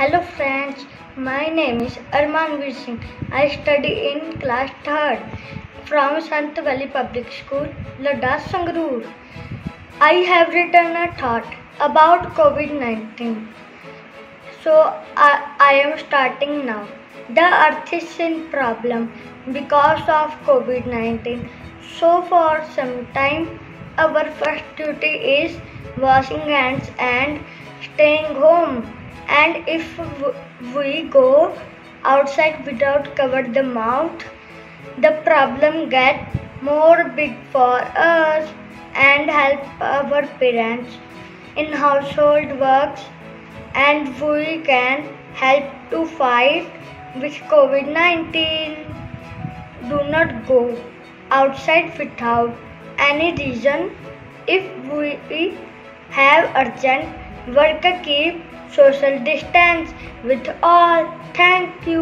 Hello friends, my name is Armanveer Singh. I study in class 3rd from Sant Valley Public School, Ladakh, Sangrur. I have written a thought about COVID-19. I am starting now. The earth is in problem because of COVID-19. So for some time, our first duty is washing hands and staying home. And if we go outside without cover the mouth, the problem get more big for us and help our parents in household works, and we can help to fight with COVID-19. Do not go outside without any reason. If we have urgent work, keep social distance with all. Thank you.